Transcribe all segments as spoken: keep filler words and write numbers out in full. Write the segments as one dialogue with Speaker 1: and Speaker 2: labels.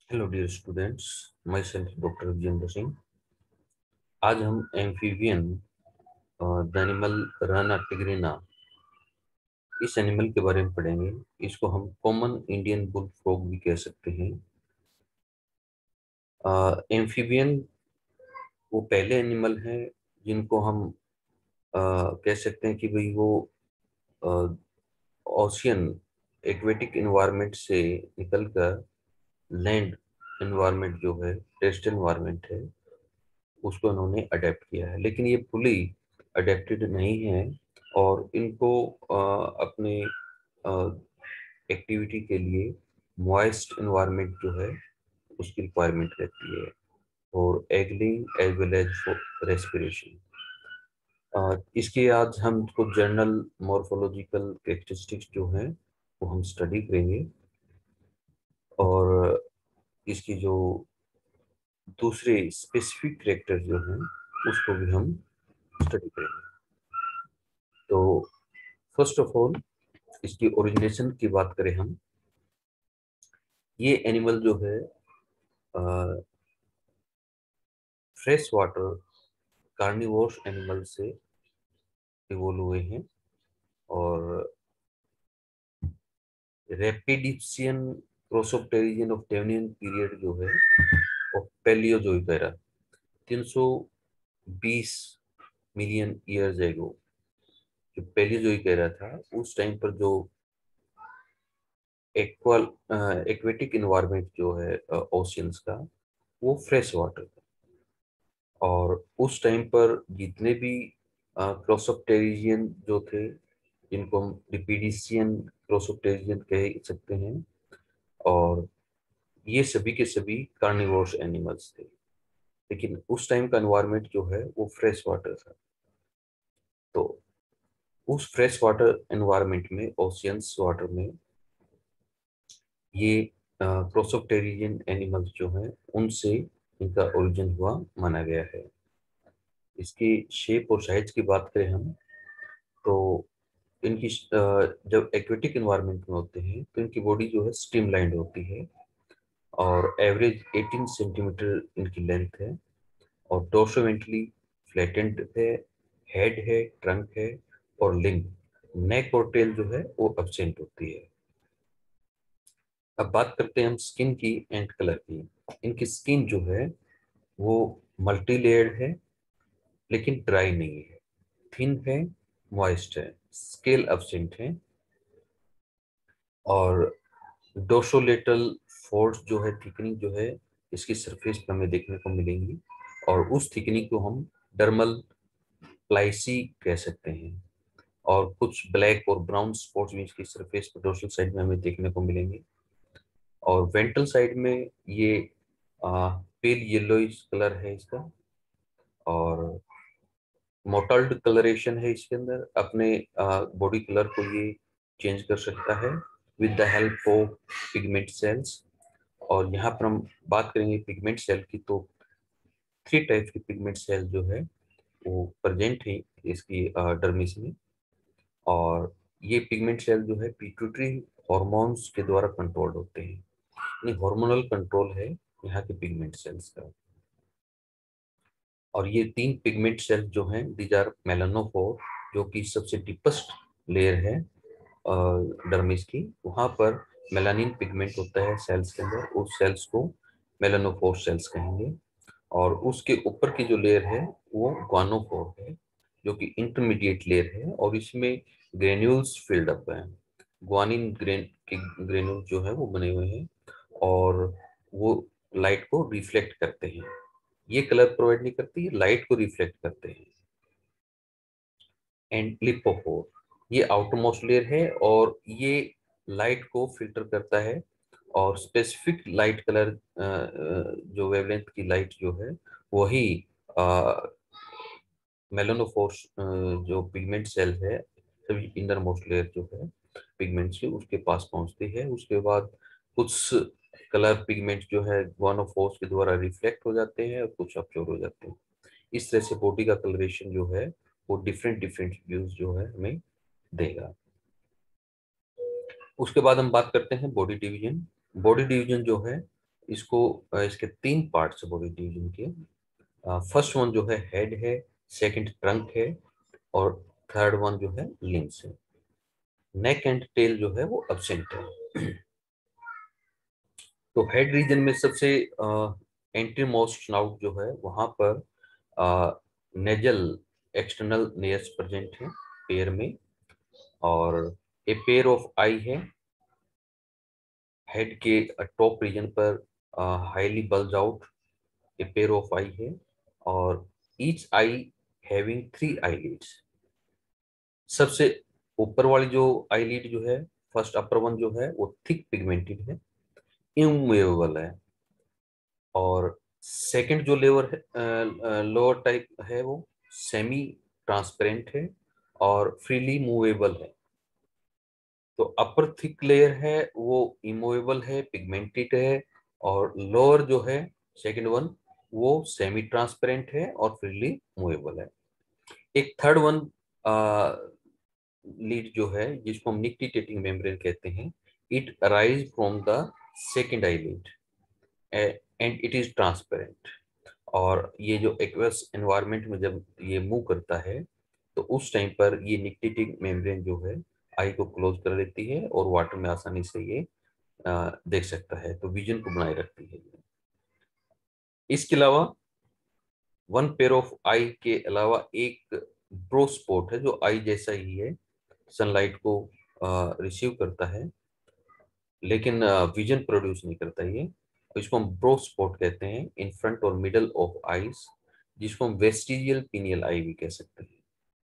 Speaker 1: Hello dear students, my self doctor Vijendra Singh. आज हम amphibian the animal Rana tigrina इस animal के बारे में पढ़ेंगे। इसको हम कॉमन इंडियन बुल फ्रॉग भी कह सकते हैं। एम्फीबियन वो पहले एनिमल हैं जिनको हम अ, कह सकते हैं कि भाई वो ओशियन एक्वेटिक इन्वायरमेंट से निकलकर लैंड इन्वायरमेंट जो है, टेरेस्ट्रियल इन्वायरमेंट है, उसको उन्होंने अडेप्ट किया है। लेकिन ये फुली अडेप्टेड नहीं है और इनको अ, अपने एक्टिविटी के लिए मॉइस्ट इन्वायरमेंट जो है उसकी रिक्वायरमेंट रहती है, और egg laying as well as for respiration. इसके आज हम कुछ जनरल मॉर्फोलॉजिकल कैरेक्टरिस्टिक्स जो हैं वो हम स्टडी करेंगे, और इसकी जो दूसरे स्पेसिफिक कैरेक्टर जो हैं उसको भी हम स्टडी करेंगे। तो फर्स्ट ऑफ ऑल इसकी ओरिजिनेशन की बात करें हम, ये एनिमल जो है फ्रेश वाटर कार्निवोरस एनिमल से इवोल्व हुए हैं, और रेपिडिप्सियन प्रोसोप्टेरिजियन ऑफ डेवनियन पीरियड जो है और पैलियोजोइक एरा तीन सौ बीस मिलियन ईयर्स एगो, जो पैलियोजोइक एरा था उस टाइम पर जो एक्वल एक्वेटिक इन्वायरमेंट जो है ओशियंस का, वो फ्रेश वाटर था। और उस टाइम पर जितने भी क्रोसोप्टेरिजियन जो थे, जिनको हम डिपीडिसियन क्रोसोप्टेरिजियन कह सकते हैं, और ये सभी के सभी कार्निवोरस एनिमल्स थे। लेकिन उस टाइम का एनवायरनमेंट जो है वो फ्रेश वाटर था। तो उस फ्रेश वाटर एनवायरनमेंट में, ओशियंस वाटर में, ये क्रोसोप्टेरिजियन एनिमल्स जो हैं उनसे इनका ओरिजिन हुआ माना गया है। इसकी शेप और साइज की बात करें हम, तो इनकी जब एक्वेटिक इन्वायरमेंट में होते हैं तो इनकी बॉडी जो है स्ट्रीमलाइंड होती है, और एवरेज अठारह सेंटीमीटर इनकी लेंथ है, और डोर्सोवेंट्रली फ्लैटेंड है, हेड है, ट्रंक है, और लिंग, नेक और टेल जो है वो एब्सेंट होती है। अब बात करते हैं हम स्किन की एंड कलर की। इनकी स्किन जो है वो मल्टी लेयर्ड है, लेकिन ड्राई नहीं है, थिन है, मॉइस्ट है, स्केल एब्सेंट है, और डोर्सोलेटल फोर्स जो है, थिकनिंग जो है इसकी सरफेस पर हमें देखने को मिलेंगी, और उस थिकनिंग को हम डर्मल प्लाइसी कह सकते हैं। और कुछ ब्लैक और ब्राउन स्पॉट्स भी इसकी सरफेस पर डोर्सल साइड में हमें देखने को मिलेंगे, और वेंट्रल साइड में ये पेल येलोइश कलर है इसका, और मोटल्ड कलरेशन है इसके अंदर। अपने बॉडी कलर को ये चेंज कर सकता है with the help of pigment cells. और यहाँ पर हम बात करेंगे पिगमेंट सेल की, तो थ्री टाइप की पिगमेंट सेल जो है वो प्रेजेंट है इसकी डर्मिस में, और ये पिगमेंट सेल जो है पिट्यूटरी हॉर्मोन्स के द्वारा कंट्रोल्ड होते हैं, यानी हार्मोनल कंट्रोल है यहाँ के पिगमेंट सेल्स का। और ये तीन पिगमेंट सेल जो हैं दीज आर मेलानोफोर, जो कि सबसे डीपेस्ट लेयर है डर्मिस की, वहाँ पर मेलानिन पिगमेंट होता है सेल्स के अंदर, उस सेल्स को मेलानोफोर सेल्स कहेंगे। और उसके ऊपर की जो लेयर है वो ग्वानोफोर है, जो कि इंटरमीडिएट लेयर है, और इसमें ग्रेन्यूल्स फिल्ड अप हैं। ग्वानिन ग्रेन के ग्रेन्यूल जो है वो बने हुए हैं, और वो लाइट को रिफ्लेक्ट करते हैं। ये कलर प्रोवाइड नहीं करती, ये लाइट को रिफ्लेक्ट करते हैं। एंड लिपोफोर, ये आउटरमोस्ट लेयर है, और ये लाइट को फिल्टर करता है, और स्पेसिफिक लाइट कलर जो वेवलेंथ की लाइट जो है वही मेलानोफोर्स जो पिगमेंट सेल है, सभी इनर मोस्ट लेयर जो है पिगमेंट से उसके पास पहुंचती है। उसके बाद कुछ कलर पिगमेंट जो है ग्वानोफोर्स के द्वारा रिफ्लेक्ट हो जाते हैं और कुछ अब्जॉर्ब हो जाते हैं। इस तरह से बॉडी का कलरेशन जो है वो डिफरेंट डिफरेंट व्यूज जो है हमें देगा। उसके बाद हम बात करते हैं बॉडी डिवीजन। बॉडी डिवीजन जो है इसको अ, इसके तीन पार्ट्स है बॉडी डिवीजन के। फर्स्ट वन जो है हेड है, सेकंड ट्रंक है, और थर्ड वन जो है लिम्स है। नेक एंड टेल जो है वो एब्सेंट है। तो हेड रीजन में सबसे एंट्री मोस्ट स्नाउट जो है वहां पर नेजल एक्सटर्नल नेयर्स प्रेजेंट है पेयर में, और ए पेयर ऑफ आई है हेड के टॉप रीजन पर, highly bulge out a pair of eye है, और each eye having three eyelids. सबसे ऊपर वाली जो आईलिड जो है, फर्स्ट अपर वन जो है वो थिक पिगमेंटेड है, इमूवेबल है, और सेकंड जो लेवर है, लोअर टाइप है, वो सेमी ट्रांसपेरेंट है और फ्रीली मूवेबल है। तो अपर थिक लेयर है वो इमूवेबल है, पिगमेंटेड है, और लोअर जो है सेकंड वन वो सेमी ट्रांसपेरेंट है और फ्रीली मूवेबल है। एक थर्ड वन लीड जो है जिसको हम निक्टिटेटिंग मेम्ब्रेन कहते हैं, it arise from the second eyelid and it is transparent. और ये जो एक्वस एनवायरनमेंट में जब ये मूव करता है तो उस टाइम पर ये निक्टिटिंग मेम्ब्रेन जो है आई को क्लोज कर देती है और वाटर में आसानी से ये आ, देख सकता है, तो विजन को बनाए रखती है। इसके अलावा वन पेयर ऑफ आई के अलावा एक ब्रो स्पॉट है जो आई जैसा ही है, सनलाइट को रिसीव करता है लेकिन विजन प्रोड्यूस नहीं करता ये। इसको हम ब्रो स्पॉट कहते हैं इन फ्रंट और मिडल ऑफ आईज, जिसको हम वेस्टिजियल पिनियल आई भी कह सकते हैं।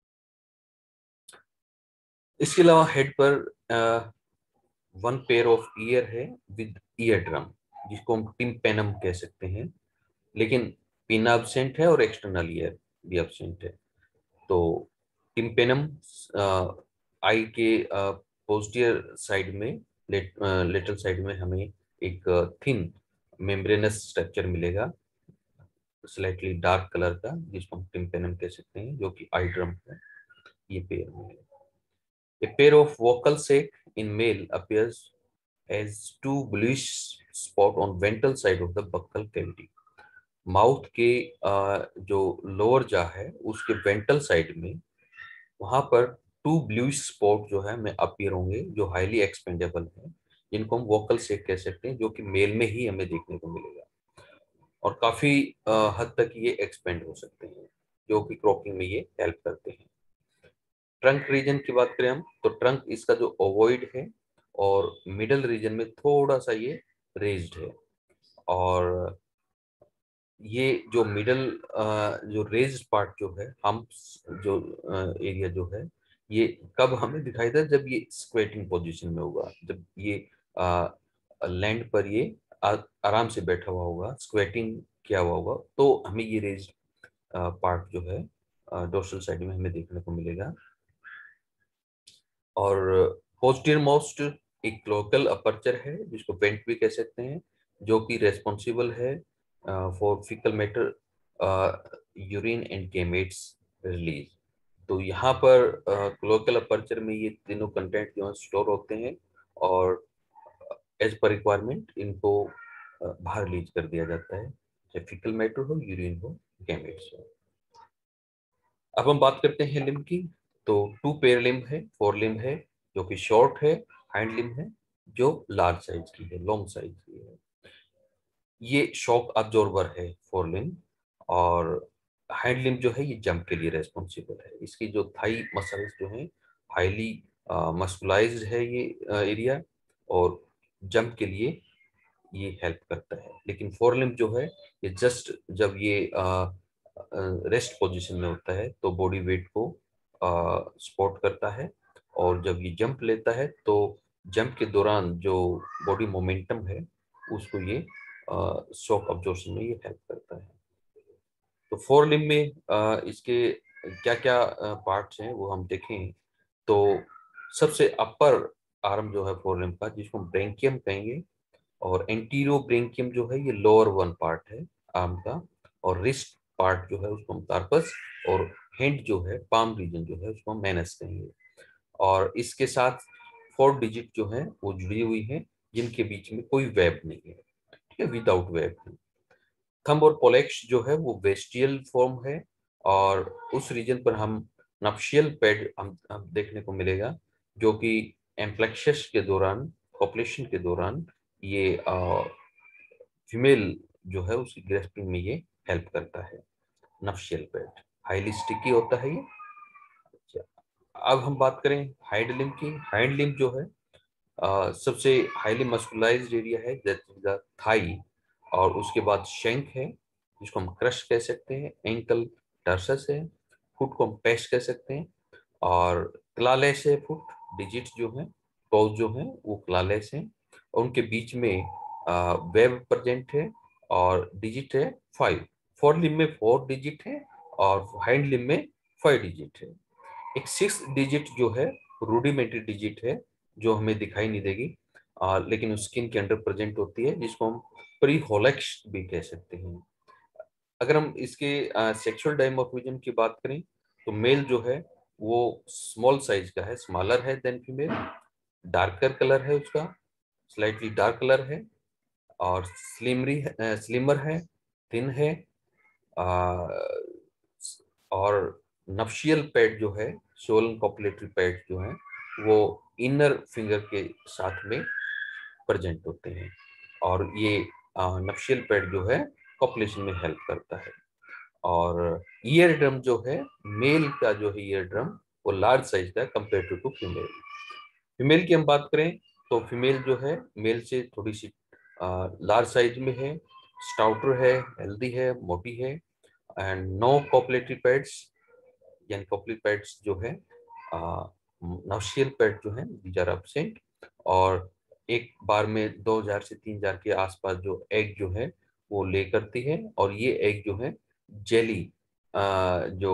Speaker 1: इसके अलावा हेड पर वन पेयर ऑफ ईयर है विद ईयर ड्रम, जिसको हम टिम्पेनम कह सकते हैं, लेकिन पिन एब्सेंट है और एक्सटर्नल ईयर भी एब्सेंट है। तो टिम्पेनम आई के पोस्टीरियर साइड में, लेटरल साइड में हमें एक थिन मेम्ब्रेनस स्ट्रक्चर मिलेगा, स्लाइटली डार्क कलर का, जिसको हम टिम्पेनम कह सकते हैं, जो कि आई ड्रम है। ये पेयर में A pair of vocal sac in male appears as two bluish spot on ventral side of the buccal cavity. Mouth के अ, जो लोअर जा है उसके वेंट्रल साइड में वहां पर टू ब्लूइश स्पॉट जो है हमें अपीयर होंगे, जो हाईली एक्सपेंडेबल है, जिनको हम वोकल सेक कह सकते हैं, जो कि मेल में ही हमें देखने को मिलेगा, और काफी अ, हद तक ये एक्सपेंड हो सकते हैं, जो कि क्रॉकिंग में ये हेल्प करते हैं। ट्रंक रीजन की बात करें हम, तो ट्रंक इसका जो ओवॉइड है और मिडल रीजन में थोड़ा सा ये रेज्ड है, और ये जो मिडल जो रेज्ड पार्ट जो है, हम जो एरिया जो है, ये कब हमें दिखाई देता है, जब ये स्क्वेटिंग पोजीशन में होगा, जब ये लैंड पर ये आ, आराम से बैठा हुआ होगा, स्क्वेटिंग किया हुआ होगा, तो हमें ये रेज्ड पार्ट जो है डोर्सल साइड में हमें देखने को मिलेगा। और पोस्टीरियर मोस्ट एक क्लोकल अपर्चर है, जिसको वेंट भी कह सकते हैं, जो कि रेस्पॉन्सिबल है for faecal matter, urine and gametes release. तो यहाँ पर क्लोकल अपर्चर में ये तीनों कंटेंट जो है स्टोर होते हैं, और एज पर रिक्वायरमेंट इनको uh, बाहर रिलीज कर दिया जाता है, चाहे फीकल मैटर हो, यूरिन हो, गैमेट्स हो। अब हम बात करते हैं लिम्ब की। तो टू पेयर लिम्ब है, फोर लिम्ब है जो कि शॉर्ट है, हाइंड लिम्ब है जो लार्ज साइज की है, लॉन्ग साइज की है। ये शॉक अब्जॉर्बर है फोर लिम्ब, और हाइंड लिम्ब जो है ये जंप के लिए रेस्पॉन्सिबल है। इसकी जो थाई मसल्स जो है हाईली मस्कुलाइज्ड है ये एरिया, और जंप के लिए ये हेल्प करता है। लेकिन फोर लिम्ब जो है ये जस्ट जब ये रेस्ट पोजीशन में होता है तो बॉडी वेट को सपोर्ट करता है, और जब ये जंप लेता है तो जंप के दौरान जो बॉडी मोमेंटम है उसको ये शॉक अब्जॉर्प्शन में ये हेल्प करता है। तो फोर लिम्ब में uh, इसके क्या क्या पार्ट्स हैं वो हम देखें, तो सबसे अपर आर्म जो है फोर लिम्ब का, जिसको हम ब्रेंकियम कहेंगे, और एंटीरियो ब्रेंकियम जो है ये लोअर वन पार्ट है आर्म का, और रिस्ट पार्ट जो है उसको हम कार्पस, और हैंड जो है पाम रीजन जो है उसको हम मैनस कहेंगे। और इसके साथ फोर डिजिट जो है वो जुड़ी हुई है, जिनके बीच में कोई वेब नहीं है। ठीक है, विदाउट वेब है। थंब और पोलेक्स जो है वो वेस्टियल फॉर्म है, और उस रीजन पर हम नप्शियल पैड हम, हम देखने को मिलेगा, जो कि एम्प्लेक्शस के दौरान, कॉपुलेशन के दौरान ये फीमेल जो है उसकी ग्रेस्पिंग में ये हेल्प करता है। नप्शियल पैड हाईली स्टिकी होता है ये। अच्छा, अब हम बात करें हाइंड लिम्ब की। हाइंड लिम्ब जो है अ, सबसे हाईली मस्कुलाइज्ड एरिया है, दैट इज द थाई, और उसके बाद शैंक है जिसको हम क्रश कह सकते हैं, एंकल टर्सस है, फुट को हम पेश कह सकते हैं, और क्लालेस है फुट, डिजिट जो है, टोज जो है वो क्लालेस है, और उनके बीच में वेब प्रेजेंट है, और डिजिट है फाइव। फोर लिम्ब में फोर डिजिट है, और हाइंड लिम्ब में फाइव डिजिट है। एक सिक्स डिजिट जो है रूडिमेंट्री डिजिट है, जो हमें दिखाई नहीं देगी, आ, लेकिन स्किन के अंदर प्रेजेंट होती है, जिसको हम प्रीहोलेक्स भी कह सकते हैं। अगर हम इसके सेक्सुअल डायमॉर्फिज्म की बात करें, तो मेल जो है वो स्मॉल साइज का है, स्मॉलर है देन फीमेल, डार्कर कलर है उसका, स्लाइटली डार्क कलर है, और स्लिमरी स्लिमर है, थिन है, आ, और नफ्शियल पैड जो है, सोलन कॉपुलेटरी पैड जो है वो इनर फिंगर के साथ में प्रेजेंट होते हैं, और ये नफ्शियल पैड जो है कॉपुलेशन में हेल्प करता है। और ईयर ड्रम जो है, मेल का जो है ईयर ड्रम वो लार्ज साइज का है कंपेयर टू फीमेल। फीमेल की हम बात करें तो फीमेल जो है मेल से थोड़ी सी लार्ज साइज में है, स्टाउटर है, हेल्दी है, मोटी है, एंड नो कॉपुलेटरी पैड्स, यानी कॉपुलेटरी पैड्स जो है, नौशियल पैड जो है दीज आर एब्सेंट, और एक बार में दो हजार से तीन हजार के आसपास जो एग जो है वो ले करती है, और ये एग जो है जेली, जो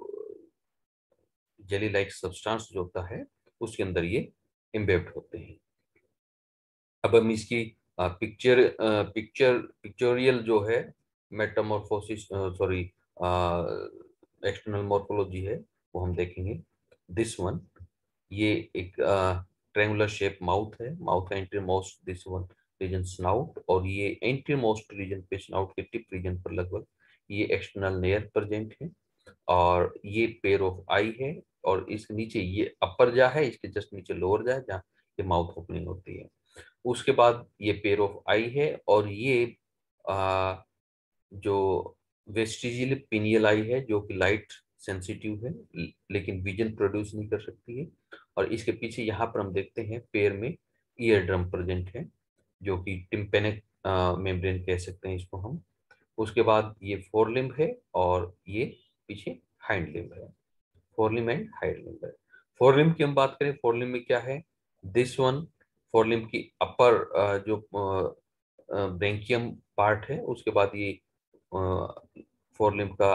Speaker 1: जेली लाइक सब्सटेंस जो होता है उसके अंदर ये इम्बेब्ड होते हैं। अब हम इसकी पिक्चर पिक्चर पिक्चोरियल जो है मेटामॉर्फोसिस, सॉरी एक्सटर्नल मॉर्फोलॉजी है, वो हम देखेंगे। दिस वन, ये एक ट्रायंगुलर शेप माउथ है, माउथ का entry most this one region snout, और ये एंट्री मोस्ट रीजन पे स्नाउट के टिप रीजन पर लगभग ये एक्सटर्नल नेयर प्रेजेंट है, और ये पेयर ऑफ आई है, और इसके नीचे ये अपर जा है, इसके जस्ट नीचे लोअर जा है जहाँ ये माउथ ओपनिंग होती है। उसके बाद ये पेयर ऑफ आई है, और ये आ, जो वेस्टिजियल पिनियल आई है जो कि लाइट सेंसिटिव है लेकिन विजन प्रोड्यूस नहीं कर सकती है, और इसके पीछे यहाँ पर हम देखते हैं पैर में ईयर ड्रम प्रेजेंट है, जो कि टिम्पेनिक मेम्ब्रेन कह सकते हैं इसको हम। उसके बाद ये फोर लिम्ब है, और ये पीछे हाइंड लिम्ब है। Forelimb and hind limb है। फोर लिम्ब की हम बात करें, फोर लिम्ब में क्या है, दिस वन फोर लिम्ब की अपर जो ब्रेंकियम पार्ट है, उसके बाद ये फोर लिम्ब का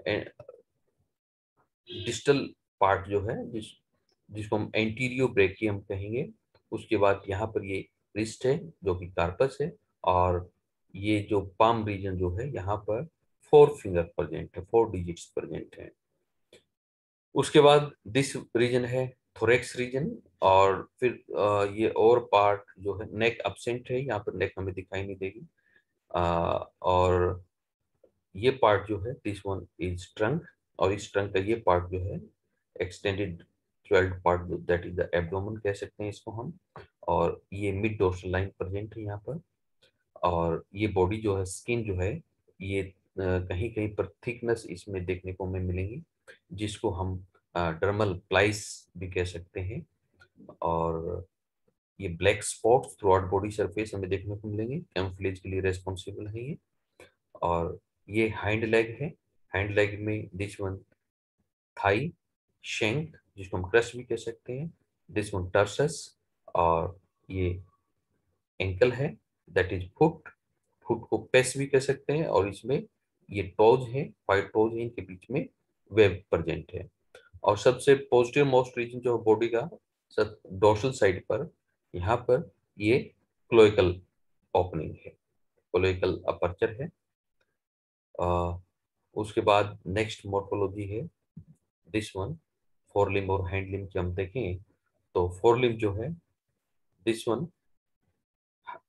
Speaker 1: डिस्टल पार्ट जो है, जिस जिसको हम एंटीरियो ब्रेकियम कहेंगे। उसके बाद यहाँ पर ये रिस्ट है जो कि कार्पस है, और ये जो पाम रीजन जो है यहाँ पर फोर फिंगर प्रेजेंट है, फोर डिजिट्स प्रेजेंट है। उसके बाद दिस रीजन है थोरेक्स रीजन, और फिर अ, ये और पार्ट जो है नेक एब्सेंट है, यहाँ पर नेक हमें दिखाई नहीं देगी, अ, और ये पार्ट जो है दिस वन इज ट्रंक, और इस ट्रंक का ये पार्ट जो है extended twelve part, that is the abdomen कह सकते हैं इसको हम, और ये मिड डोर्सल लाइन प्रेजेंट है यहाँ पर। और ये बॉडी जो है, स्किन जो है, ये कहीं कहीं पर थिकनेस इसमें देखने को हमें मिलेंगी, जिसको हम डर्मल प्लाइस भी कह सकते हैं, और ये black spots throughout body surface हमें देखने को मिलेंगे, कैमोफ्लेज के लिए रेस्पॉन्सिबल है ये। और ये हाइंड लेग है, हाइंड लेग में दिस वन थाई, शेंक जिसको हम क्रश भी कह सकते हैं, दिस वन टर्सस, और ये एंकल है, दैट इज फुट, फुट को पेस भी कह सकते हैं, और इसमें ये टोज है, फाइव टोज है, इनके बीच में वेब प्रेजेंट है। और सबसे पॉजिटिव मोस्ट रीजन जो है बॉडी का सब डोर्सल साइड पर, यहाँ पर ये क्लोइकल ओपनिंग है, क्लोइकल अपर्चर है। अ, उसके बाद नेक्स्ट मॉर्फोलॉजी है दिस वन, फोर लिम्ब और हैंड लिम्ब की हम देखें तो फोर लिम्ब जो है this one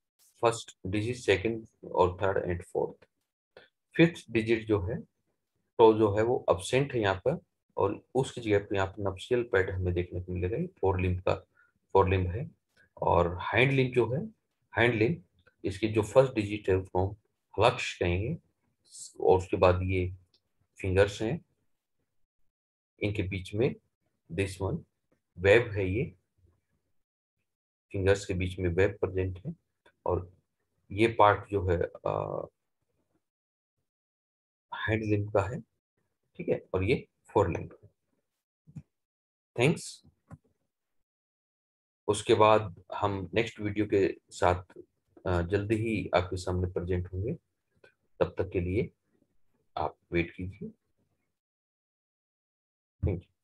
Speaker 1: first digit, second और third and fourth. Fifth digit जो है तो जो है वो अब्सेंट है यहाँ पर, और उसकी जगह पे यहाँ पर नप्सियल पैड हमें देखने को मिलेगा। फोर लिम्ब का फोर लिम्ब है। और हैंड लिम्ब जो है, हैंड लिम्ब इसकी जो फर्स्ट डिजिट है उसको हम हलक्ष कहेंगे, और उसके बाद ये फिंगर्स हैं, इनके बीच में दिस वन वेब है, ये फिंगर्स के बीच में वेब प्रेजेंट है, और ये पार्ट जो है हैंड लिम्ब का है, ठीक है, और ये फोर लिम्ब। थैंक्स। उसके बाद हम नेक्स्ट वीडियो के साथ अ, जल्दी ही आपके सामने प्रेजेंट होंगे। तब तक के लिए आप वेट कीजिए। Thank you.